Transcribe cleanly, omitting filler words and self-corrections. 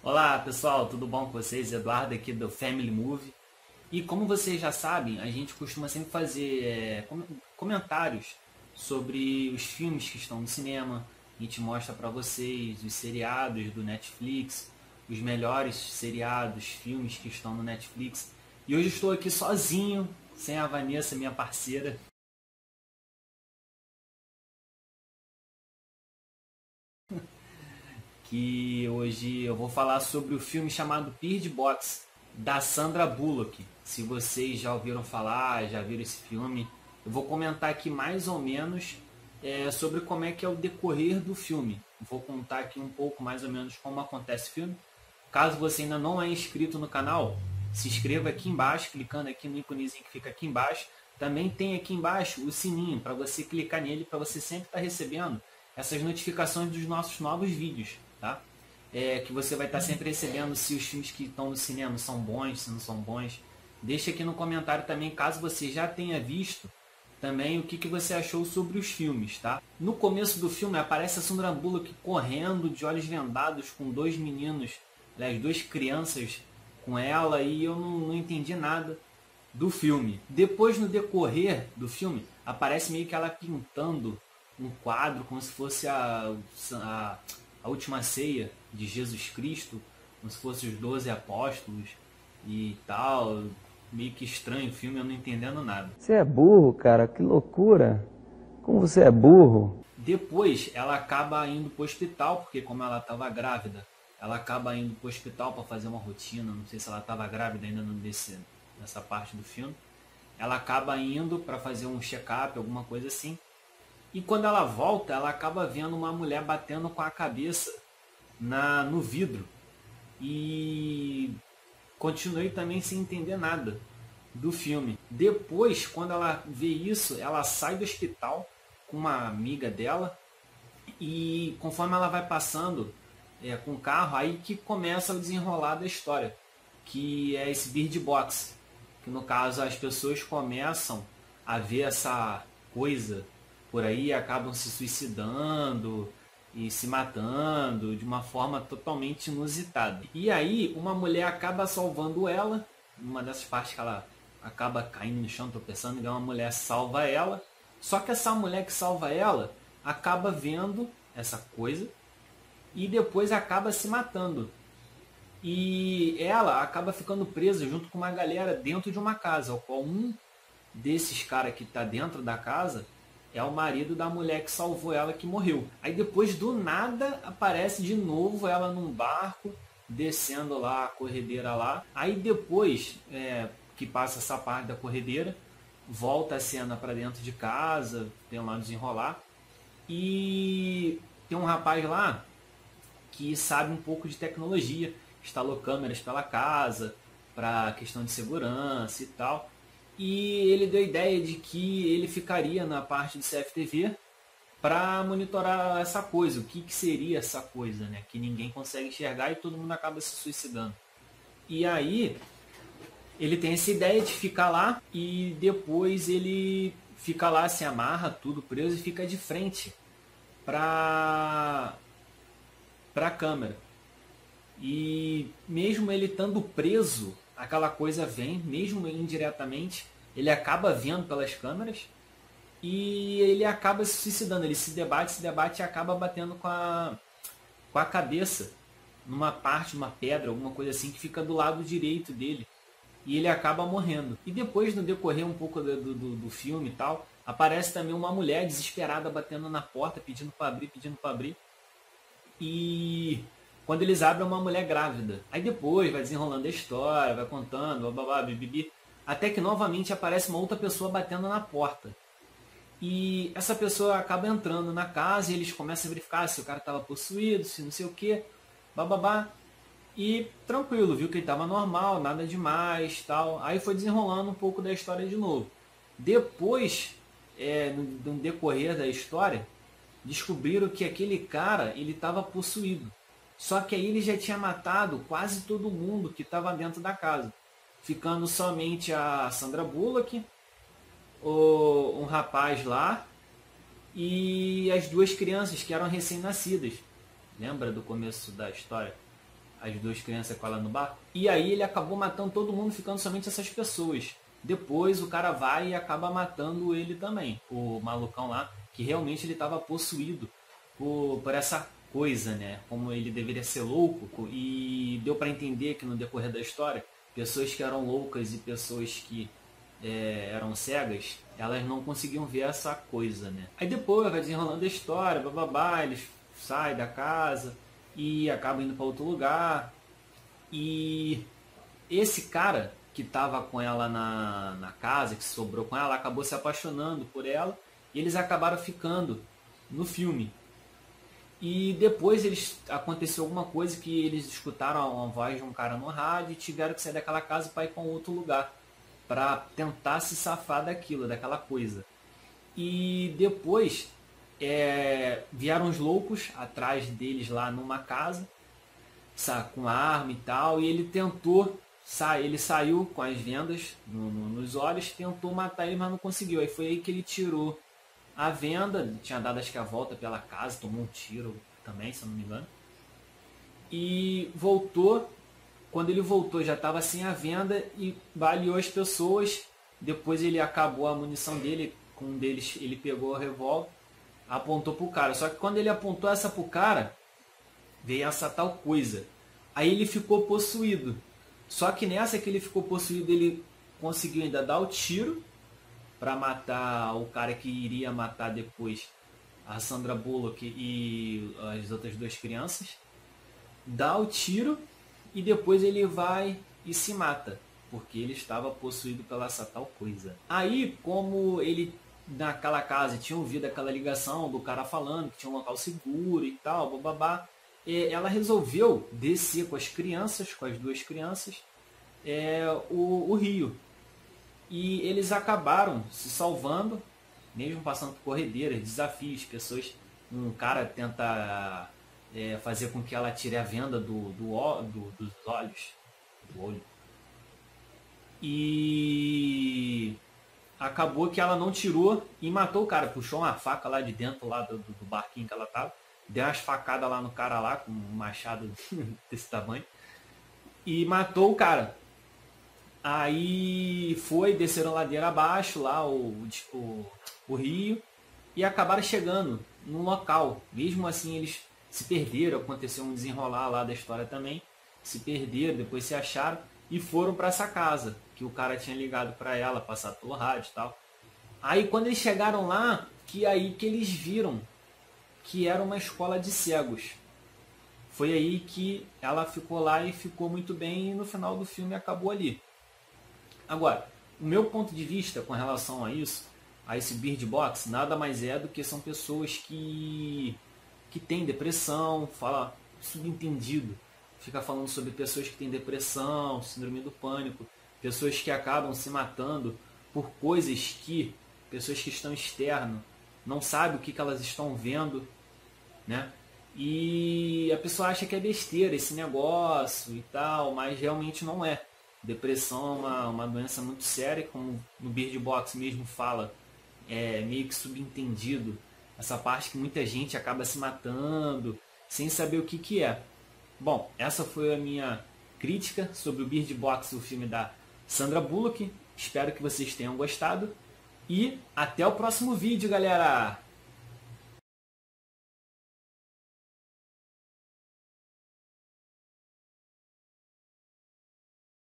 Olá pessoal, tudo bom com vocês? Eduardo aqui do Family Movie. E como vocês já sabem, a gente costuma sempre fazer comentários sobre os filmes que estão no cinema. A gente mostra para vocês os seriados do Netflix, os melhores seriados, filmes que estão no Netflix. E hoje estou aqui sozinho, sem a Vanessa, minha parceira. Que hoje eu vou falar sobre o filme chamado Bird Box, da Sandra Bullock. Se vocês já ouviram falar, já viram esse filme, eu vou comentar aqui mais ou menos sobre como é que é o decorrer do filme. Vou contar aqui um pouco mais ou menos como acontece o filme. Caso você ainda não é inscrito no canal, se inscreva aqui embaixo, clicando aqui no íconezinho que fica aqui embaixo. Também tem aqui embaixo o sininho para você clicar nele, para você sempre estar recebendo essas notificações dos nossos novos vídeos, tá? Que você vai estar sempre recebendo se os filmes que estão no cinema são bons, se não são bons. Deixa aqui no comentário também, caso você já tenha visto, também o que você achou sobre os filmes, tá? No começo do filme aparece a Sandra Bullock correndo de olhos vendados com dois meninos, aliás, duas crianças com ela, e eu não entendi nada do filme. Depois, no decorrer do filme, aparece meio que ela pintando um quadro como se fosse a última ceia de Jesus Cristo, como se fosse os 12 apóstolos e tal. Meio que estranho o filme, eu não entendendo nada. Você é burro, cara, que loucura. Como você é burro. Depois ela acaba indo para o hospital, porque como ela estava grávida, ela acaba indo para o hospital para fazer uma rotina. Não sei se ela estava grávida ainda nessa parte do filme. Ela acaba indo para fazer um check-up, alguma coisa assim. E quando ela volta, ela acaba vendo uma mulher batendo com a cabeça no vidro. E continuei também sem entender nada do filme. Depois, quando ela vê isso, ela sai do hospital com uma amiga dela. E conforme ela vai passando com o carro, aí que começa o desenrolar da história. Que é esse Bird Box. Que no caso as pessoas começam a ver essa coisa por aí e acabam se suicidando e se matando de uma forma totalmente inusitada. E aí uma mulher acaba salvando ela, numa dessas partes que ela acaba caindo no chão, tropeçando, e uma mulher salva ela. Só que essa mulher que salva ela acaba vendo essa coisa e depois acaba se matando. E ela acaba ficando presa junto com uma galera dentro de uma casa, ao qual um desses caras que está dentro da casa é o marido da mulher que salvou ela, que morreu. Aí depois do nada aparece de novo ela num barco, descendo lá a corredeira lá. Aí depois que passa essa parte da corredeira, volta a cena para dentro de casa, tem lá desenrolar. E tem um rapaz lá que sabe um pouco de tecnologia, instalou câmeras pela casa, para questão de segurança e tal. E ele deu a ideia de que ele ficaria na parte do CFTV para monitorar essa coisa. O que seria essa coisa, né? Que ninguém consegue enxergar e todo mundo acaba se suicidando. E aí ele tem essa ideia de ficar lá e depois ele fica lá, se amarra, tudo preso e fica de frente para a câmera. E mesmo ele estando preso, aquela coisa vem, mesmo indiretamente, ele acaba vendo pelas câmeras e ele acaba se suicidando. Ele se debate e acaba batendo com a cabeça numa parte, numa pedra, alguma coisa assim, que fica do lado direito dele. E ele acaba morrendo. E depois, no decorrer um pouco do filme e tal, aparece também uma mulher desesperada batendo na porta, pedindo para abrir. E quando eles abrem, uma mulher grávida. Aí depois vai desenrolando a história, vai contando, babá, bibibi, até que novamente aparece uma outra pessoa batendo na porta. E essa pessoa acaba entrando na casa e eles começam a verificar se o cara estava possuído, se não sei o que, bababá. E tranquilo, viu que ele estava normal, nada demais, tal. Aí foi desenrolando um pouco da história de novo. Depois, no decorrer da história, descobriram que aquele cara, ele estava possuído. Só que aí ele já tinha matado quase todo mundo que estava dentro da casa, ficando somente a Sandra Bullock, um rapaz lá e as duas crianças que eram recém-nascidas. Lembra do começo da história? as 2 crianças com ela no bar. E aí ele acabou matando todo mundo, ficando somente essas pessoas. Depois o cara vai e acaba matando ele também, o malucão lá, que realmente ele estava possuído por essa coisa, né? Como ele deveria ser louco, e deu para entender que no decorrer da história, pessoas que eram loucas e pessoas que eram cegas, elas não conseguiam ver essa coisa, né? Aí depois vai desenrolando a história, bababá, eles saem da casa e acabam indo para outro lugar. E esse cara que estava com ela na casa, que sobrou com ela, acabou se apaixonando por ela e eles acabaram ficando no filme. E depois aconteceu alguma coisa que eles escutaram a voz de um cara no rádio e tiveram que sair daquela casa para ir para um outro lugar, para tentar se safar daquela coisa. E depois vieram os loucos atrás deles lá numa casa, com arma e tal, e ele tentou ele saiu com as vendas nos olhos, tentou matar ele, mas não conseguiu. Aí foi aí que ele tirou a venda, tinha dado acho que a volta pela casa, tomou um tiro também, se eu não me engano. E voltou, quando ele voltou já estava sem a venda e baleou as pessoas. Depois ele acabou a munição dele, com um deles ele pegou o revólver, apontou pro cara. Só que quando ele apontou essa pro cara, veio essa tal coisa. Aí ele ficou possuído. Só que nessa que ele ficou possuído, ele conseguiu ainda dar o tiro para matar o cara que iria matar depois a Sandra Bullock e as outras 2 crianças. Dá o tiro e depois ele vai e se mata, porque ele estava possuído pela essa tal coisa. Aí, como ele naquela casa tinha ouvido aquela ligação do cara falando que tinha um local seguro e tal, bababá, ela resolveu descer com as crianças, com as 2 crianças, o rio. E eles acabaram se salvando, mesmo passando por corredeiras, desafios, pessoas. Um cara tenta fazer com que ela tire a venda dos olhos. Do olho. E acabou que ela não tirou e matou o cara. Puxou uma faca lá de dentro lá do barquinho que ela tava. Deu umas facadas lá no cara lá, com um machado desse tamanho. E matou o cara. Aí desceram ladeira abaixo lá o rio. E acabaram chegando num local. Mesmo assim eles se perderam. Aconteceu um desenrolar lá da história também. Se perderam, depois se acharam. E foram para essa casa. Que o cara tinha ligado para ela, passado pelo rádio e tal. Aí quando eles chegaram lá, que eles viram que era uma escola de cegos. Foi aí que ela ficou lá e ficou muito bem, e no final do filme acabou ali. Agora, o meu ponto de vista com relação a isso, a esse Bird Box, nada mais é do que são pessoas que têm depressão, fala subentendido, fica falando sobre pessoas que têm depressão, síndrome do pânico, pessoas que acabam se matando por coisas que pessoas que estão externas não sabem o que elas estão vendo, né? E a pessoa acha que é besteira esse negócio e tal, mas realmente não é. Depressão é uma doença muito séria, como no Bird Box mesmo fala, é meio que subentendido. Essa parte que muita gente acaba se matando, sem saber o que é. Bom, essa foi a minha crítica sobre o Bird Box, o filme da Sandra Bullock. Espero que vocês tenham gostado. E até o próximo vídeo, galera!